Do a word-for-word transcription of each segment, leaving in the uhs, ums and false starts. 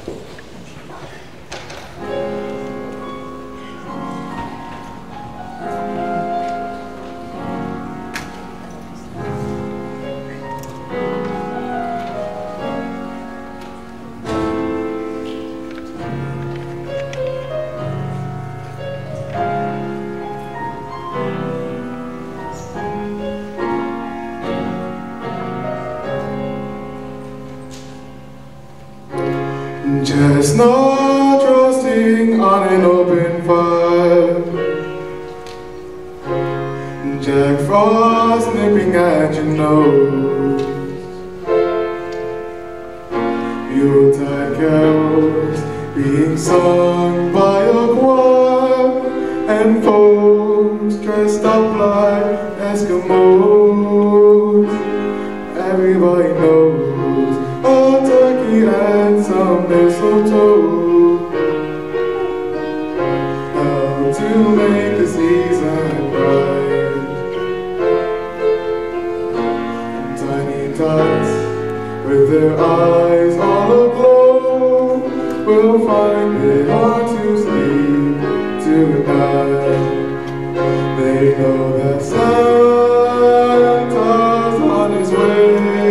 Chestnut roasting on an open fire, Jack Frost nipping at your nose, Yuletide carols being sung by a choir, and folks dressed up like Eskimos. Everybody knows a turkey and some mistletoe, how to make the season bright. And tiny tots with their eyes all aglow will find it hard to sleep tonight. They know that Santa's on his way.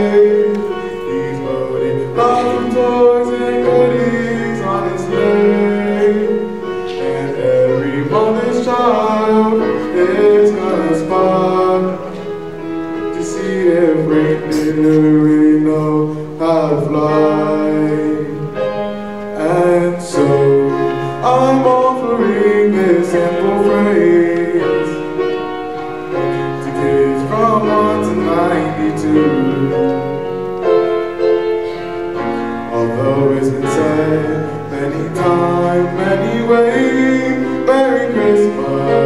Toys and goodies on his sleigh, and every mother's child is gonna spot to see if reindeer really know how to fly. And so I'm offering this simple phrase to kids from one to ninety-two. Although it's been said many times, many ways, Merry Christmas.